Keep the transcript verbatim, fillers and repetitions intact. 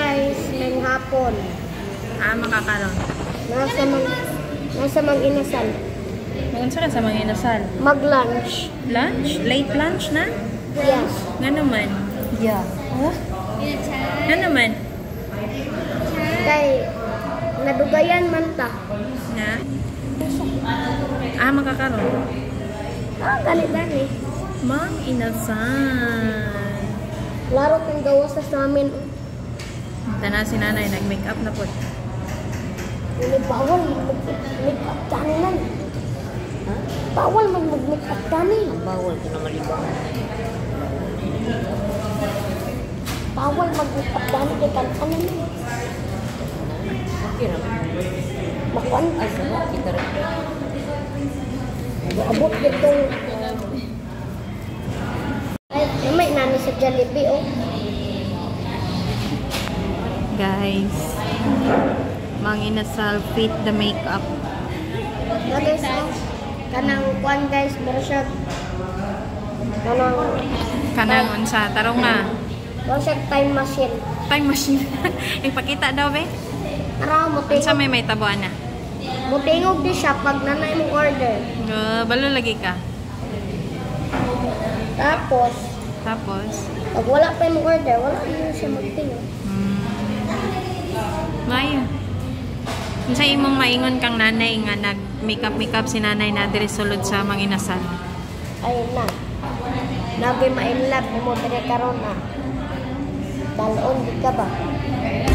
guys, ngayong hapon. Ah, makakaroon. Nasa mang, nasa Mang Inasal. Magunsa ka sa Mang Inasal? Mag-lunch. Lunch? Late lunch na? Yes. Nga naman? Yeah. Huh? Nga naman? Kay, nadugayan man ta. Nga? Ah, makakaroon. Ah, gani-gani. Mang Inasal. Laro kang gawa sa amin. Tana si nanay, nag-make up na po. Hindi bawal mag-make up tanan. Ha? Bawal mag-make up tanan. Bawal ka na malibang. Bawal mag-make up tanan kay tanan. Okay naman. Makuan. Ay, sarap. Kita rin. Abot ditong... Ay, may nani sa Jollibee, oh. Guys, Mang Inasal fit the makeup. Na guys, oh. Kanang kuan guys, pero siya... Kanang... Kanang unsa, tarong na. Pero siya time machine. Time machine. Ipakita daw, be? Araw mo Unsa tingog. may may tabuan na? Mutingog di siya pag nanay mong order. Uh, balo lagi ka. Tapos, Tapos, pag wala pa yung order, wala na siya magtingog. hmm. Mayo. Unsa imong maingon kang nanay nga nag-makeup-makeup si nanay na diri sulod sa Mang Inasal? Ayun na. Nabi ma-inlove mo dire karon na. Dalon di ka ba?